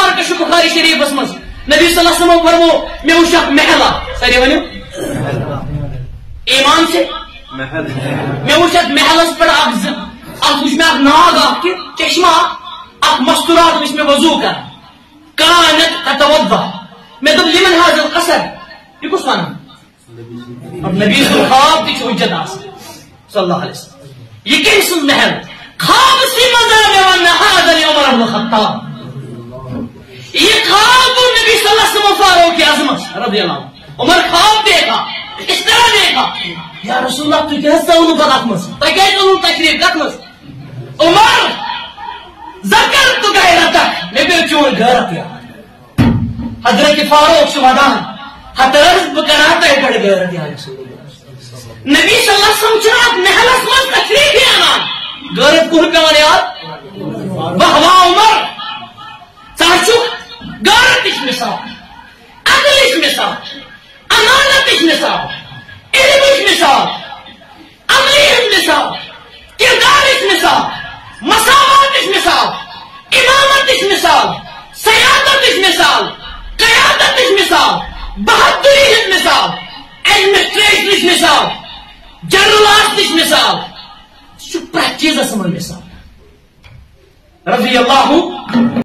مبارک بخاری شریف مز نبی صلی اللہ علیہ وسلم فرمو میں وچھ محلہ ساری ونیو ایمان سے میں وچھ محلس پر اخ وچھ میں ناگ اخ کہ چشمہ اخ مستورات وچھ میں وضو کر کانت تتوضا میں دب لمن هذا القصر یہ کس وانا اب نبی صلی خواب تھی حجت صلی اللہ علیہ وسلم یہ کم سن محل خواب سی مزار میں وانا هذا عمر بن الخطاب یہ خواب نبی صلی اللہ علیہ وسلم فاروق اعظم رضی اللہ عنہ عمر خواب دیکھا اس طرح دیکھا یا رسول اللہ تو کیا سونو پتہ اخمس تو کیا سونو تقریر کتمس عمر ذکرت غیرتک میں بھی چون غیرت یا حضرت فاروق سے ودان حضرت بکراتا ہے کڑ غیرت یا رسول اللہ نبی صلی اللہ علیہ وسلم چناب محلس من تقریر ہی آنا غیرت کو پیوان یاد بہوا عمر چاچو غیرت اس مثال عدل اس مثال امانت اس مثال علم اس مثال عملی اس مثال کردار اس مثال مساوات اس مثال امامت اس مثال سیادت اس مثال قیادت اس مثال بہادری اس مثال ایڈمنسٹریشن اس مثال جنرلات اس مثال پرہ چیز اسمن مثال رضی اللہ